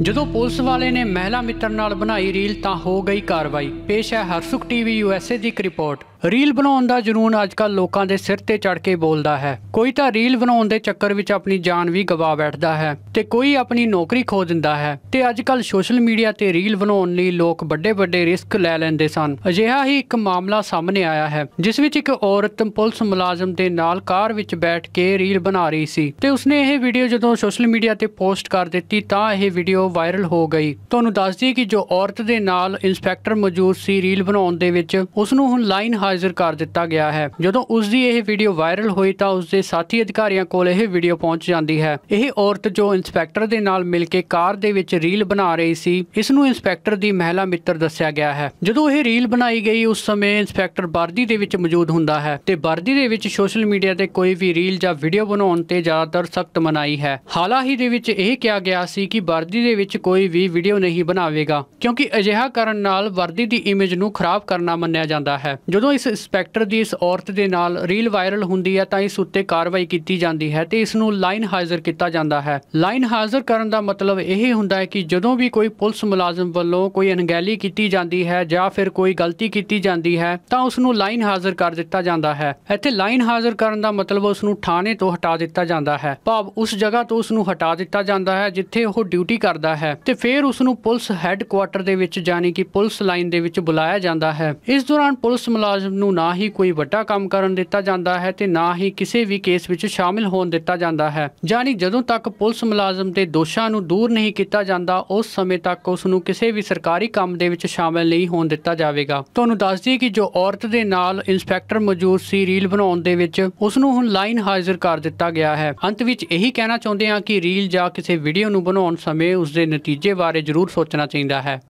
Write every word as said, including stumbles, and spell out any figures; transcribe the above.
ਜਦੋਂ ਪੁਲਿਸ ਵਾਲੇ ਨੇ ਮਹਿਲਾ ਮਿੱਤਰ ਨਾਲ ਬਣਾਈ ਰੀਲ ਤਾਂ ਹੋ ਗਈ ਕਾਰਵਾਈ। ਪੇਸ਼ ਹੈ ਹਰਸੁਖ ਟੀਵੀ ਯੂਐਸਏ ਦੀ ਇੱਕ ਰਿਪੋਰਟ। ਰੀਲ ਬਣਾਉਣ ਦਾ ਜਨੂਨ ਅੱਜਕੱਲ ਲੋਕਾਂ ਦੇ ਸਿਰ ਤੇ ਚੜ ਕੇ ਬੋਲਦਾ ਹੈ। ਕੋਈ ਤਾਂ ਰੀਲ ਬਣਾਉਣ ਦੇ ਚੱਕਰ ਵਿੱਚ ਆਪਣੀ ਜਾਨ ਵੀ ਗਵਾ ਬੈਠਦਾ ਹੈ ਤੇ ਕੋਈ ਆਪਣੀ ਨੌਕਰੀ ਖੋ ਦਿੰਦਾ ਹੈ। ਤੇ ਅੱਜਕੱਲ ਸੋਸ਼ਲ ਮੀਡੀਆ ਤੇ ਰੀਲ ਬਣਾਉਣ ਲਈ ਲੋਕ ਵੱਡੇ ਵੱਡੇ ਰਿਸਕ ਲੈ ਲੈਂਦੇ ਸਨ। ਅਜਿਹਾ ਹੀ ਇੱਕ ਮਾਮਲਾ ਸਾਹਮਣੇ ਆਇਆ ਹੈ ਜਿਸ ਵਿੱਚ ਇੱਕ ਔਰਤ ਪੁਲਿਸ ਮੁਲਾਜ਼ਮ ਦੇ ਨਾਲ ਕਾਰ ਵਿੱਚ ਬੈਠ ਕੇ ਰੀਲ ਬਣਾ ਰਹੀ ਸੀ ਤੇ ਉਸਨੇ ਇਹ ਵੀਡੀਓ ਜਦੋਂ ਸੋਸ਼ਲ ਮੀਡੀਆ ਤੇ ਪੋਸਟ ਕਰ ਦਿੱਤੀ ਤਾਂ ਇਹ ਵੀਡੀਓ ਵਾਇਰਲ ਹੋ ਗਈ। ਤੁਹਾਨੂੰ ਦੱਸ ਦਈਏ ਕਿ ਜੋ ਔਰਤ ਦੇ ਨਾਲ ਇੰਸਪੈਕਟਰ ਮੌਜੂਦ ਸੀ ਰੀਲ ਬਣਾਉਣ ਦੇ ਵਿੱਚ, ਉਸ ਨੂੰ ਹੁਣ ਲਾਈਨ ਹਾਜ਼ਰ ਕਰ ਦਿੱਤਾ ਗਿਆ ਹੈ। ਜਦੋਂ ਉਸ ਦੀ ਇਹ ਵੀਡੀਓ ਵਾਇਰਲ ਹੋਈ ਤਾਂ ਉਸ ਦੇ ਸਾਥੀ ਅਧਿਕਾਰੀਆਂ ਕੋਲ ਇਹ ਵੀਡੀਓ ਪਹੁੰਚ ਜਾਂਦੀ ਹੈ। ਇਹ ਔਰਤ ਜੋ ਇੰਸਪੈਕਟਰ ਦੇ ਨਾਲ ਮਿਲ ਕੇ ਕਾਰ ਦੇ ਵਿੱਚ ਰੀਲ ਬਣਾ ਰਹੀ ਸੀ, ਇਸ ਨੂੰ ਇੰਸਪੈਕਟਰ ਦੀ ਮਹਿਲਾ ਮਿੱਤਰ ਦੱਸਿਆ ਗਿਆ ਹੈ। ਜਦੋਂ ਇਹ ਰੀਲ ਬਣਾਈ ਗਈ ਉਸ ਸਮੇਂ ਇੰਸਪੈਕਟਰ ਵਰਦੀ ਦੇ ਵਿੱਚ ਮੌਜੂਦ ਹੁੰਦਾ ਹੈ ਤੇ ਵਰਦੀ ਦੇ ਵਿੱਚ ਸੋਸ਼ਲ ਮੀਡੀਆ ਤੇ ਕੋਈ ਵੀ ਰੀਲ ਜਾਂ ਵੀਡੀਓ ਬਣਾਉਣ ਤੇ ਜ਼ਿਆਦਾਤਰ ਸਖਤ ਮਨਾਹੀ ਹੈ। ਹਾਲ ਹੀ ਦੇ ਵਿੱਚ ਇਹ ਕਿਹਾ ਗਿਆ ਸੀ ਕਿ ਵਰਦੀ ਦੇ ਵਿੱਚ ਕੋਈ ਵੀ ਵੀਡੀਓ ਨਹੀਂ ਬਣਾਵੇਗਾ ਕਿਉਂਕਿ ਅਜਿਹਾ ਕਰਨ ਨਾਲ ਵਰਦੀ ਦੀ ਇਮੇਜ ਨੂੰ ਖਰਾਬ ਕਰਨਾ ਮੰਨਿਆ ਜਾਂਦਾ ਹੈ। ਜਦੋਂ ਇਸ ਇੰਸਪੈਕਟਰ ਦੀ ਇਸ ਔਰਤ ਦੇ ਨਾਲ ਰੀਲ ਵਾਇਰਲ ਹੁੰਦੀ ਹੈ ਤਾਂ ਇਸ ਉੱਤੇ ਕਾਰਵਾਈ ਕੀਤੀ ਜਾਂਦੀ ਹੈ ਤੇ ਇਸ ਨੂੰ ਲਾਈਨ ਹਾਜ਼ਰ ਕੀਤਾ ਜਾਂਦਾ ਹੈ। ਲਾਈਨ ਹਾਜ਼ਰ ਕਰਨ ਦਾ ਮਤਲਬ ਇਹ ਹੁੰਦਾ ਹੈ ਕਿ ਜਦੋਂ ਵੀ ਕੋਈ ਪੁਲਿਸ ਮੁਲਾਜ਼ਮ ਵੱਲੋਂ ਕੋਈ ਅਣਗਹਿਲੀ ਕੀਤੀ ਜਾਂਦੀ ਹੈ ਜਾਂ ਫਿਰ ਕੋਈ ਗਲਤੀ ਕੀਤੀ ਜਾਂਦੀ ਹੈ ਤਾਂ ਉਸ ਨੂੰ ਲਾਈਨ ਹਾਜ਼ਰ ਕਰ ਦਿੱਤਾ ਜਾਂਦਾ ਹੈ। ਇੱਥੇ ਲਾਈਨ ਹਾਜ਼ਰ ਕਰਨ ਦਾ ਮਤਲਬ ਉਸ ਨੂੰ ਥਾਣੇ ਤੋਂ ਹਟਾ ਦਿੱਤਾ ਜਾਂਦਾ ਹੈ, ਭਾਵ ਉਸ ਜਗ੍ਹਾ ਤੋਂ ਉਸ ਨੂੰ ਹਟਾ ਦਿੱਤਾ ਜਾਂਦਾ ਹੈ ਜਿੱਥੇ ਉਹ ਡਿਊਟੀ ਕਰਦਾ ਹੈ ਤੇ ਫਿਰ ਉਸ ਨੂੰ ਪੁਲਿਸ ਹੈੱਡਕੁਆਟਰ ਦੇ ਵਿੱਚ ਯਾਨੀ ਕਿ ਪੁਲਿਸ ਲਾਈਨ ਦੇ ਵਿੱਚ ਬੁਲਾਇਆ ਜਾਂਦਾ ਹੈ। ਇਸ ਦੌਰਾਨ ਪੁਲਿਸ ਮੁਲਾਜ਼ਮ ਨੂੰ ਨਾ ਹੀ ਕੋਈ ਵੱਡਾ ਕੰਮ ਕਰਨ ਦਿੱਤਾ ਜਾਂਦਾ ਹੈ ਤੇ ਨਾ ਹੀ ਕਿਸੇ ਵੀ ਕੇਸ ਵਿੱਚ ਸ਼ਾਮਿਲ ਹੋਣ ਦਿੱਤਾ ਜਾਂਦਾ ਹੈ। ਯਾਨੀ ਜਦੋਂ ਤੱਕ ਪੁਲਿਸ ਮੁਲਾਜ਼ਮ ਦੇ ਦੋਸ਼ਾਂ ਨੂੰ ਦੂਰ ਨਹੀਂ ਕੀਤਾ ਜਾਂਦਾ ਉਸ ਸਮੇਂ ਤੱਕ ਉਸ ਨੂੰ ਕਿਸੇ ਵੀ ਸਰਕਾਰੀ ਕੰਮ ਦੇ ਵਿੱਚ ਸ਼ਾਮਿਲ ਨਹੀਂ ਹੋਣ ਦਿੱਤਾ ਜਾਵੇਗਾ। ਤੁਹਾਨੂੰ ਦੱਸ ਦਈਏ ਕਿ ਜੋ ਔਰਤ ਦੇ ਨਾਲ ਇੰਸਪੈਕਟਰ ਮੌਜੂਦ ਸੀ ਰੀਲ ਬਣਾਉਣ ਦੇ ਵਿੱਚ, ਉਸ ਨੂੰ ਹੁਣ ਲਾਈਨ ਹਾਜ਼ਰ ਕਰ ਦਿੱਤਾ ਗਿਆ ਹੈ। ਅੰਤ ਵਿੱਚ ਇਹੀ ਕਹਿਣਾ ਚਾਹੁੰਦੇ ਹਾਂ ਕਿ ਰੀਲ ਜਾਂ ਕਿਸੇ ਵੀਡੀਓ ਨੂੰ ਬਣਾਉਣ ਸਮੇਂ ਉਸ ਦੇ ਨਤੀਜੇ ਬਾਰੇ ਜ਼ਰੂਰ ਸੋਚਣਾ ਚਾਹੀਦਾ ਹੈ।